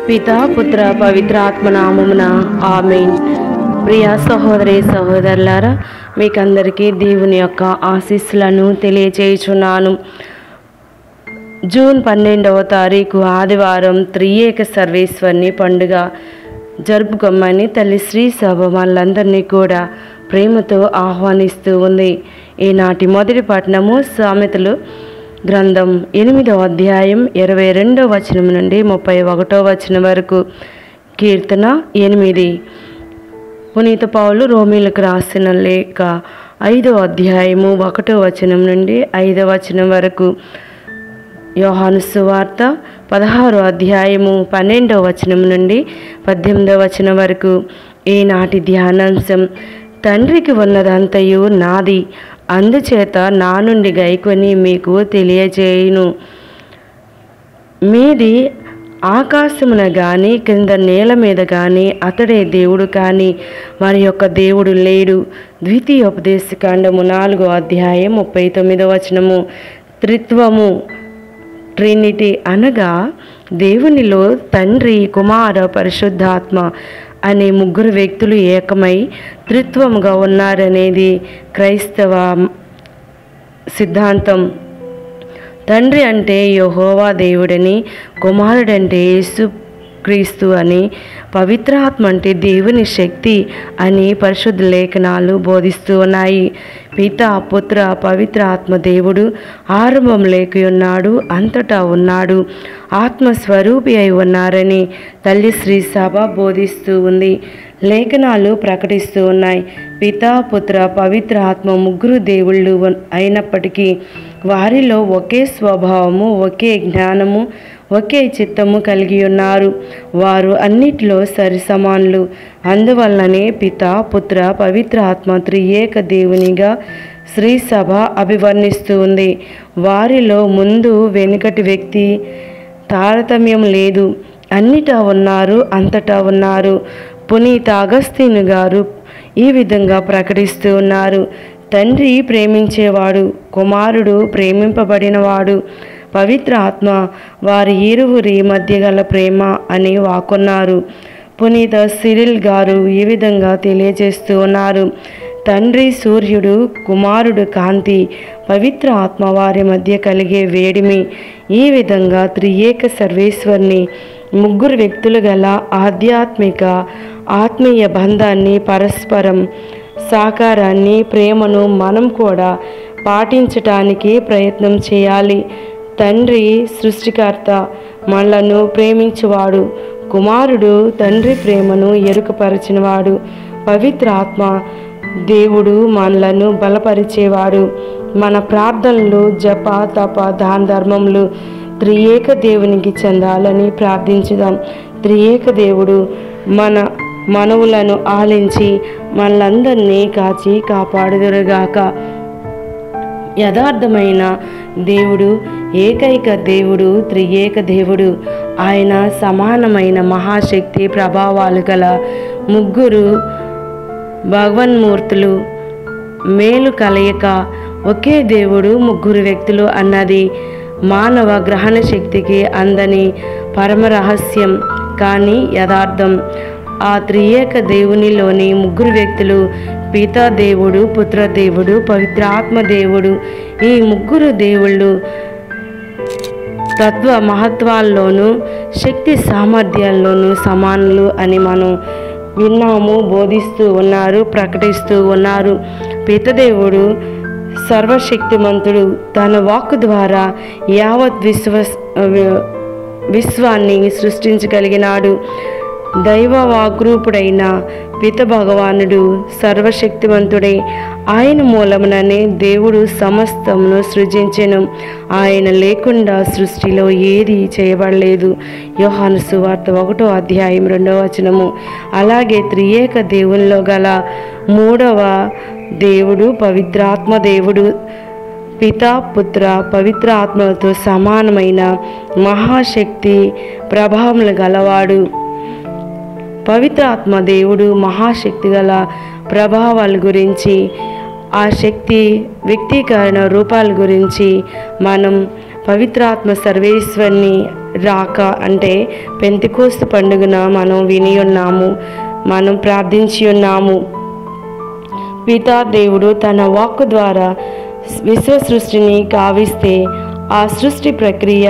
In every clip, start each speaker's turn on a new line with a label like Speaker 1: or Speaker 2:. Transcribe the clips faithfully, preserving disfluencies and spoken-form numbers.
Speaker 1: పితా పుత్ర పవిత్రాత్మ నామమున ఆమేన్. ప్రియ సహోదరి సహోదరులారా, మీకందరికీ దేవుని యొక్క ఆశీస్సులను తెలియచేయుచున్నాను. జూన్ పన్నెండవ తారీఖు ఆదివారం త్రియేక సర్వేశ్వరుని పండుగ జరుపుకోమని తల్లి శ్రీ సభ వాళ్ళందరినీ కూడా ప్రేమతో ఆహ్వానిస్తూ ఉంది. ఈనాటి మొదటి పట్టణము సామెతలు గ్రంథం ఎనిమిదవ అధ్యాయం ఇరవై రెండవ వచనం నుండి ముప్పై ఒకటో వచనం వరకు. కీర్తన ఎనిమిది. పునీత పౌలు రోమీలకు రాసిన లేఖ ఐదవ అధ్యాయము ఒకటో వచనం నుండి ఐదవ వచనం వరకు. యోహాను సువార్త పదహారో అధ్యాయము పన్నెండవ వచనం నుండి పద్దెనిమిదవ వచనం వరకు. ఈనాటి ధ్యానాంశం, తండ్రికి ఉన్నదంతయు నాది, అందుచేత నా నుండి గైకొని మీకు తెలియజేయును. మీది ఆకాశమున కానీ క్రింద నేల మీద కానీ అతడే దేవుడు కానీ మరి యొక్క దేవుడు లేడు. ద్వితీయోపదేశకాండము నాలుగో అధ్యాయం ముప్పై తొమ్మిదో వచనము. త్రిత్వము, ట్రినిటీ అనగా దేవునిలో తండ్రి, కుమార, పరిశుద్ధాత్మ అనే ముగ్గురు వ్యక్తులు ఏకమై త్రిత్వముగా ఉన్నారనేది క్రైస్తవ సిద్ధాంతం. తండ్రి అంటే యెహోవా దేవుడని, కుమారుడంటే యేసు క్రీస్తు అని, పవిత్రాత్మ అంటే దేవుని శక్తి అని పరిశుద్ధ లేఖనాలు బోధిస్తూ ఉన్నాయి. పిత, పుత్ర, పవిత్రాత్మ దేవుడు ఆరంభం లేకి ఉన్నాడు, అంతటా ఉన్నాడు, ఆత్మస్వరూపి అయి ఉన్నారని తల్లి శ్రీ సభ బోధిస్తూ ఉంది. లేఖనాలు ప్రకటిస్తూ ఉన్నాయి. పిత, పుత్ర, పవిత్ర ఆత్మ ముగ్గురు దేవుళ్ళు అయినప్పటికీ వారిలో ఒకే స్వభావము, ఒకే జ్ఞానము, ఒకే చిత్తము కలిగి ఉన్నారు. వారు అన్నిటిలో సరి సమానులు. అందువల్లనే పిత, పుత్ర, పవిత్ర ఆత్మ త్రియేక దేవునిగా శ్రీ సభ అభివర్ణిస్తూ ఉంది. వారిలో ముందు వెనుకటి వ్యక్తి తారతమ్యం లేదు, అన్నిటా ఉన్నారు, అంతటా ఉన్నారు. పునీత అగస్తీను గారు ఈ విధంగా ప్రకటిస్తూ ఉన్నారు. తండ్రి ప్రేమించేవాడు, కుమారుడు ప్రేమింపబడినవాడు, పవిత్ర ఆత్మ వారి ఇరువురి మధ్య గల ప్రేమ అని వాకున్నారు. పునీత సిరిల్ గారు ఈ విధంగా తెలియజేస్తూ ఉన్నారు. తండ్రి సూర్యుడు, కుమారుడు కాంతి, పవిత్ర ఆత్మ వారి మధ్య కలిగే వేడిమి. ఈ విధంగా త్రియేక సర్వేశ్వరుని ముగ్గురు వ్యక్తులు గల ఆధ్యాత్మిక ఆత్మీయ బంధాన్ని, పరస్పరం సాకారాన్ని, ప్రేమను మనం కూడా పాటించటానికి ప్రయత్నం చేయాలి. తండ్రి సృష్టికర్త, మనలను ప్రేమించువాడు. కుమారుడు తండ్రి ప్రేమను ఎరుకపరచినవాడు. పవిత్ర ఆత్మ దేవుడు మనలను బలపరిచేవాడు. మన ప్రార్థనలు, జప, తప, దాన ధర్మములు త్రియేక దేవునికి చెందాలని ప్రార్థించుదాం. త్రియేక దేవుడు మన మనవులను ఆలించి మనలందరినీ కాచి కాపాడుదురుగాక. యథార్థమైన దేవుడు, ఏకైక దేవుడు, త్రియేక దేవుడు. ఆయన సమానమైన మహాశక్తి ప్రభావాలు గల ముగ్గురు భగవన్మూర్తులు, మేలు కలయిక. ఒకే దేవుడు, ముగ్గురు వ్యక్తులు అన్నది మానవ గ్రహణ శక్తికి అందని పరమరహస్యం, కానీ యథార్థం. ఆ త్రియేక దేవునిలోని ముగ్గురు వ్యక్తులు పిత దేవుడు, పుత్ర దేవుడు, పవిత్రాత్మ దేవుడు. ఈ ముగ్గురు దేవుళ్ళు తత్వ మహత్వాల్లోనూ శక్తి సామర్థ్యాల్లోనూ సమానులు అని మనం విన్నాము, బోధిస్తూ ఉన్నారు, ప్రకటిస్తూ ఉన్నారు. పితదేవుడు సర్వశక్తిమంతుడు. తన వాక్కు ద్వారా యావత్ విశ్వ విశ్వాన్ని సృష్టించగలిగినాడు. దైవ వాగ్రూపుడైన పిత భగవానుడు సర్వశక్తివంతుడై ఆయన మూలముననే దేవుడు సమస్తమును సృజించెను. ఆయన లేకుండా సృష్టిలో ఏది చేయబడలేదు. యోహాను సువార్త ఒకటో అధ్యాయం రెండవ వచనము. అలాగే త్రియేక దేవునిలో గల మూడవ దేవుడు పవిత్రాత్మ దేవుడు. పిత, పుత్ర, పవిత్ర ఆత్మలతో సమానమైన మహాశక్తి ప్రభావములు గలవాడు. పవిత్ర ఆత్మ దేవుడు మహాశక్తి గల ప్రభావాల గురించి, ఆ శక్తి వ్యక్తీకరణ రూపాల గురించి మనం పవిత్రాత్మ సర్వేశ్వరుని రాక అంటే పెంతెకోస్తు పండుగన మనం విని ఉన్నాము, మనం ప్రార్థించి ఉన్నాము. పితా దేవుడు తన వాక్కు ద్వారా విశ్వ సృష్టిని కావిస్తే ఆ సృష్టి ప్రక్రియ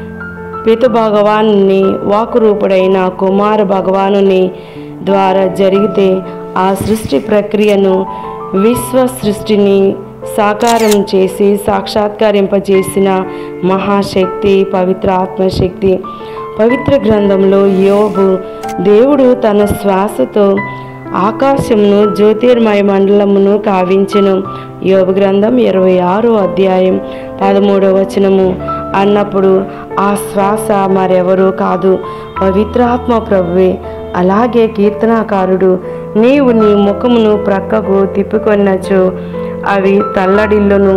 Speaker 1: పిత భగవానుని వాక్కు రూపుడైన కుమార భగవానుని ద్వారా జరిగితే ఆ సృష్టి ప్రక్రియను విశ్వ సృష్టిని సాకారం చేసి సాక్షాత్కరింపజేసిన మహాశక్తి పవిత్ర ఆత్మశక్తి. పవిత్ర గ్రంథంలో యోబు దేవుడు తన శ్వాసతో ఆకాశమును జ్యోతిర్మయ మండలమును కావించెను. యోబు గ్రంథం ఇరవై ఆరో అధ్యాయం పదమూడవ వచనము అన్నప్పుడు ఆ శ్వాస మరెవరూ కాదు, పవిత్రాత్మ ప్రభువే. అలాగే కీర్తనాకారుడు నీవు నీ ముఖమును ప్రక్కకు తిప్పుకొన్నచో అవి తల్లడిల్లును,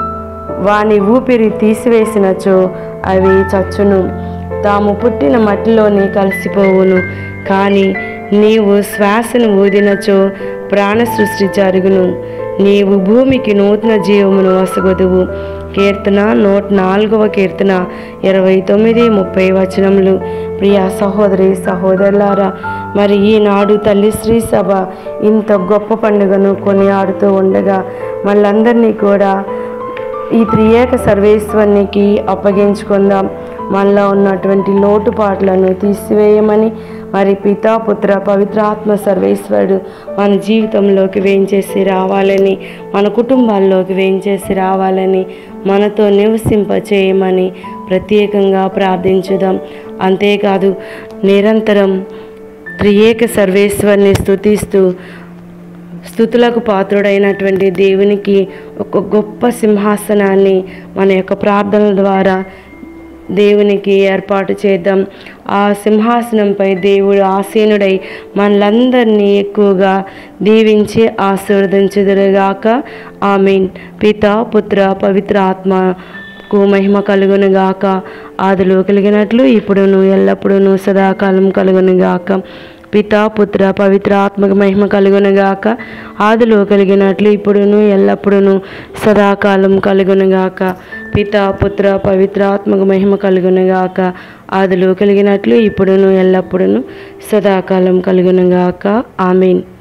Speaker 1: వాని ఊపిరి తీసివేసినచో అవి చచ్చును, తాము పుట్టిన మట్టిలోనే కలిసిపోవును. కానీ నీవు శ్వాసను ఊదినచో ప్రాణ సృష్టి జరుగును, నీవు భూమికి నూతన జీవమును వసగొదువు. కీర్తన నూట నాలుగవ కీర్తన ఇరవై తొమ్మిది ముప్పై వచనములు. ప్రియ సహోదరి సహోదరులారా, మరి ఈనాడు తల్లి శ్రీ సభ ఇంత గొప్ప పండుగను కొనియాడుతూ ఉండగా మళ్ళందరినీ కూడా ఈ త్రియేక సర్వేశ్వరునికి అప్పగించుకుందాం. మనలో ఉన్నటువంటి లోటుపాట్లను తీసివేయమని, మరి పితా పుత్ర పవిత్రాత్మ సర్వేశ్వరుడు మన జీవితంలోకి వేయించేసి రావాలని, మన కుటుంబాల్లోకి వేయించేసి రావాలని, మనతో నివసింపచేయమని ప్రత్యేకంగా ప్రార్థించుదాం. అంతేకాదు నిరంతరం త్రియేక సర్వేశ్వరుని స్తుతిస్తూ స్తుతులకు పాత్రుడైనటువంటి దేవునికి ఒక గొప్ప సింహాసనాన్ని మన యొక్క ప్రార్థనల ద్వారా దేవునికి ఏర్పాటు చేద్దాం. ఆ సింహాసనంపై దేవుడు ఆసీనుడై మనలందరినీ ఎక్కువగా దీవించి ఆశీర్వదించుదురుగాక. ఆమేన్. పితా పుత్ర పవిత్ర ఆత్మకు మహిమ కలుగునుగాక. ఆదిలో కలిగినట్లు ఇప్పుడును ఎల్లప్పుడూ సదాకాలం కలుగునుగాక. పితా పుత్ర పవిత్ర ఆత్మకు మహిమ కలుగునుగాక. ఆదిలో కలిగినట్లు ఇప్పుడును ఎల్లప్పుడూ సదాకాలం కలుగునుగాక. పితా పుత్ర పవిత్ర ఆత్మకు మహిమ కలుగునుగాక. ఆదిలో కలిగినట్లు ఇప్పుడును ఎల్లప్పుడూ సదాకాలం కలుగునుగాక. ఆమేన్.